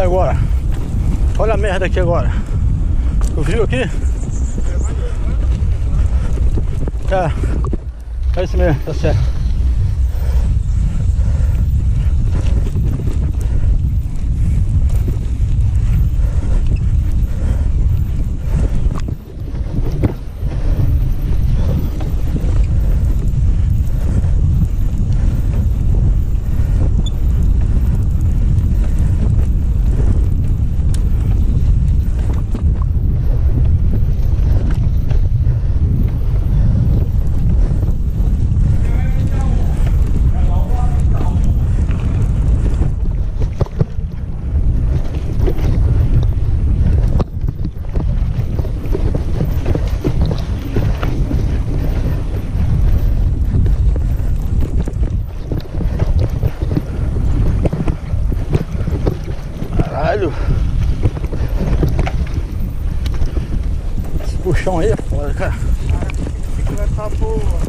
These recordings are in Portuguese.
agora? Olha a merda aqui agora. Tu viu aqui? É isso mesmo, tá certo. Caralho. Esse puxão aí é foda, cara. A bicicleta tá boa.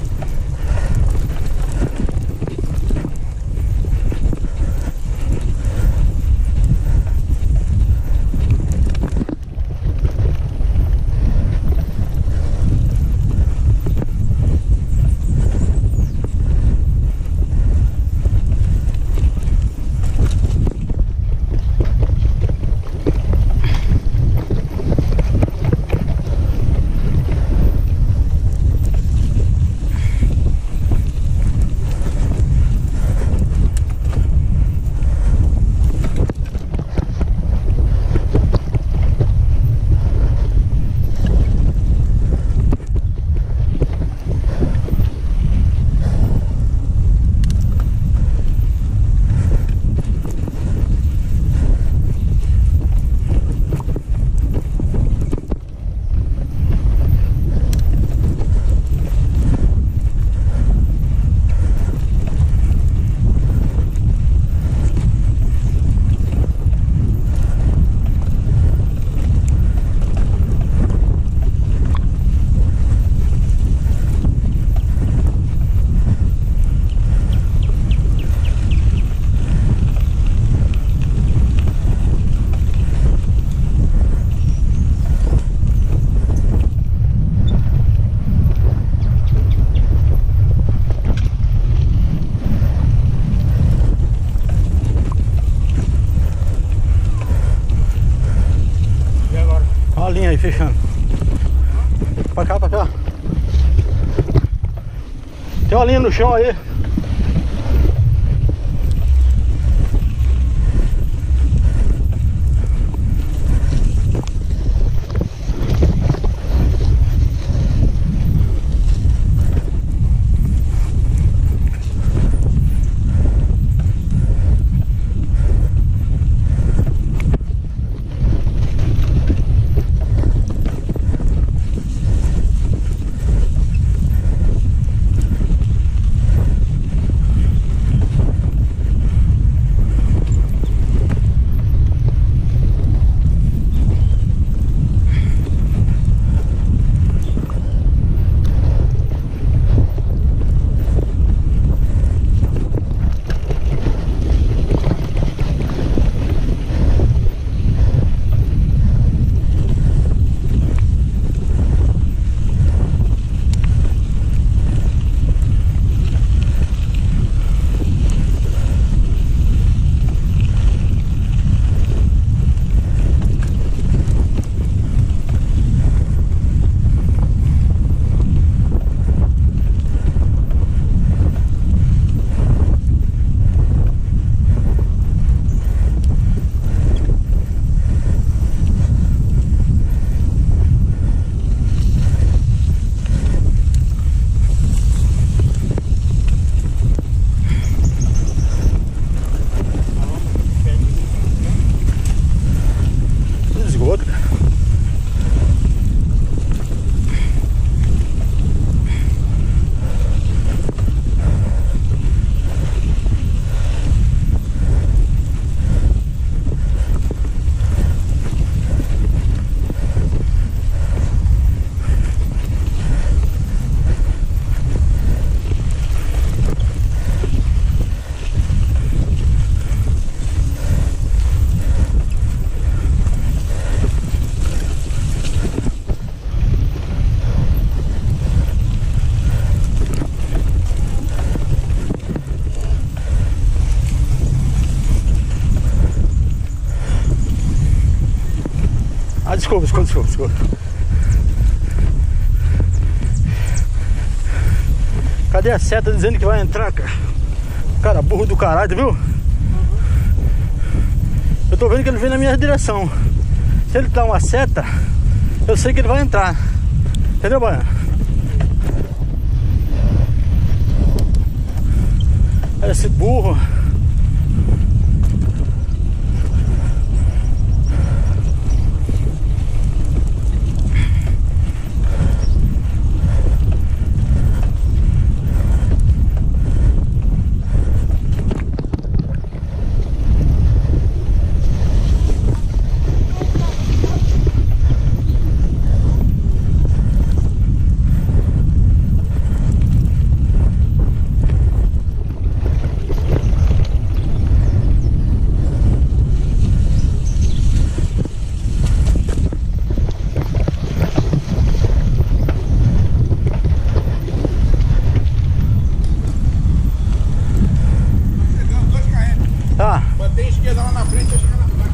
Olha a linha aí fechando. Pra cá, pra cá. Tem uma linha no chão aí. desculpa. Cadê a seta dizendo que vai entrar, cara? Cara, burro do caralho, viu? Eu tô vendo que ele vem na minha direção. Se ele dá uma seta, eu sei que ele vai entrar. Entendeu, Baiano? Esse burro. Tá. Botei a esquerda lá na frente, vai chegar na placa.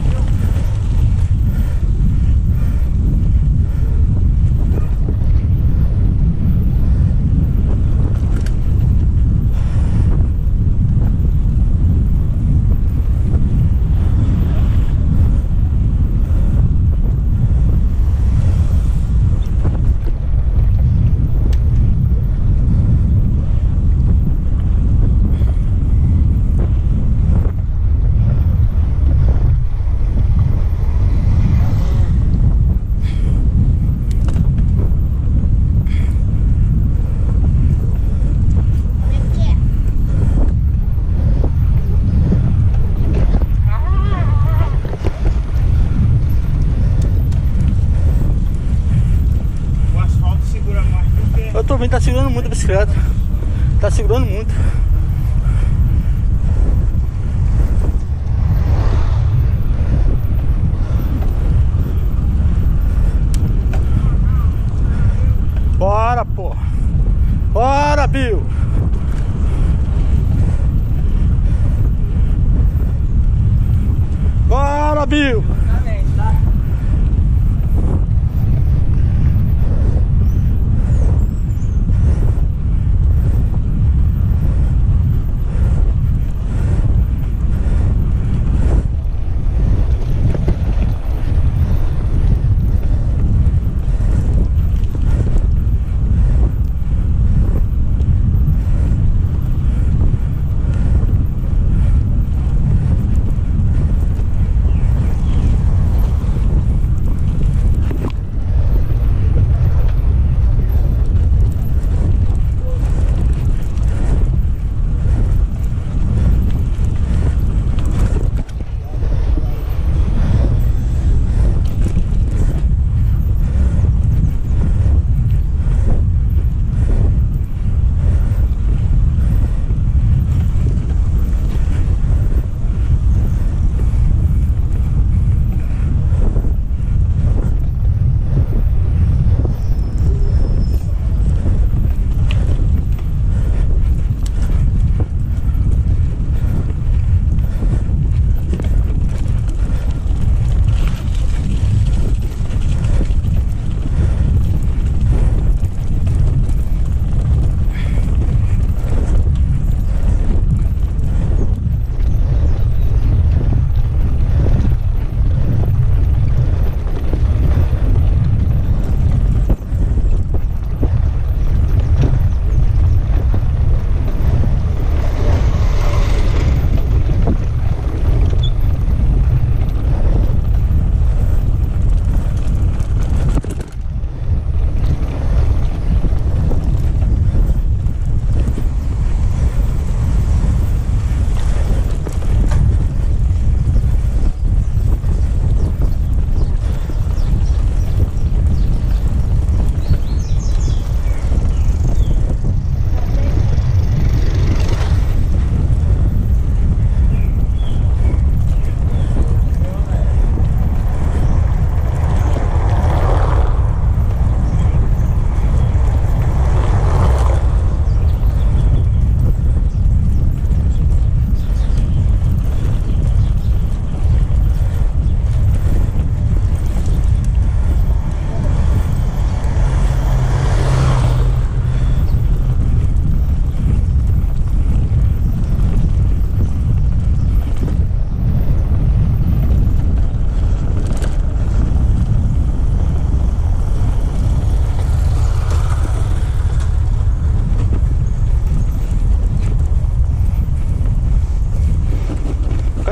Eu tô vendo, tá segurando muito a bicicleta. Tá segurando muito. Bora, pô. Bora, Bill. Bora, Bill.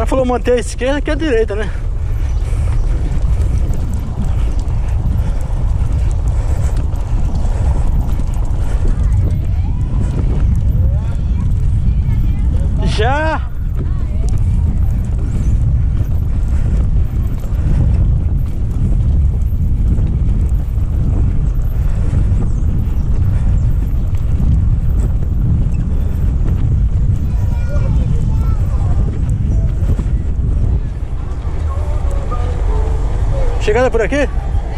pai falou manter a esquerda que a direita, né? Já! Chegada por aqui?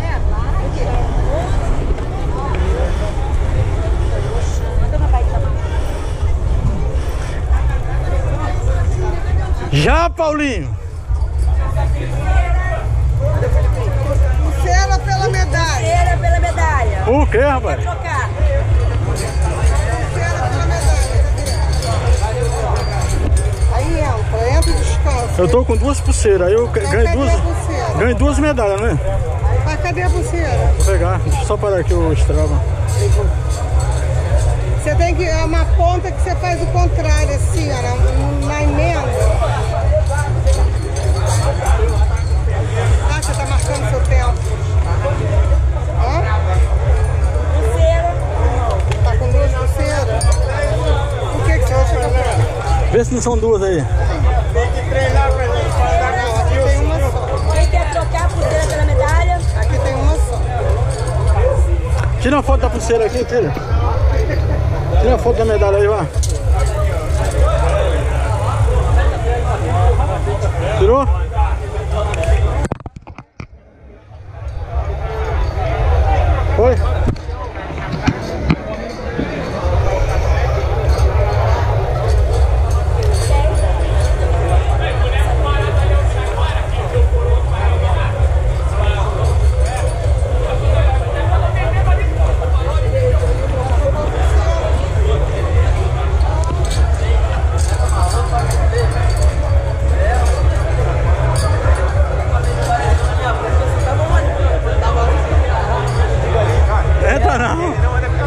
Já, Paulinho! Pulseira pela medalha. Pulseira pela medalha. O que, rapaz? Quer trocar? Pulseira pela medalha. Aí entra e descansa. Eu tô com duas pulseiras, aí eu ganho duas medalhas, né? Mas cadê a pulseira? Vou pegar, deixa eu só parar aqui o Strava. Você tem que... É uma ponta que você faz o contrário, assim, ó, na emenda. Ah, você tá marcando seu tempo. Hã? Pulseira. Tá com duas pulseiras? Por que você acha que eu quero? Vê se não são duas aí. Tem que treinar pra gente andar com Aqui tem uma só. Quem quer trocar a pulseira pela medalha? Aqui tem uma só. Tira uma foto da pulseira aqui, tira. Tira uma foto da medalha aí, vá. Tirou? Foi? Entra não!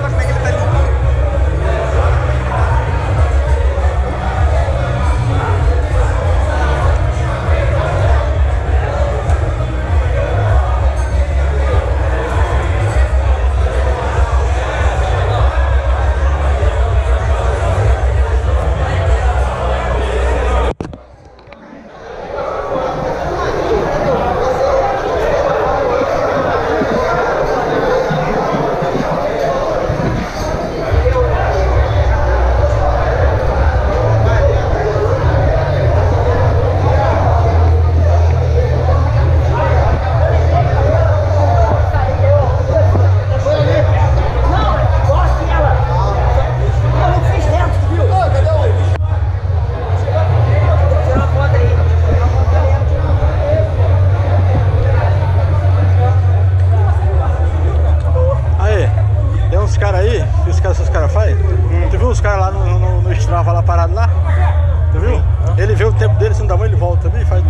Esses caras fazem? Tu viu os caras lá no Strava lá parado lá? Tu viu? Ele vê o tempo dele, se não dá mão, ele volta também, faz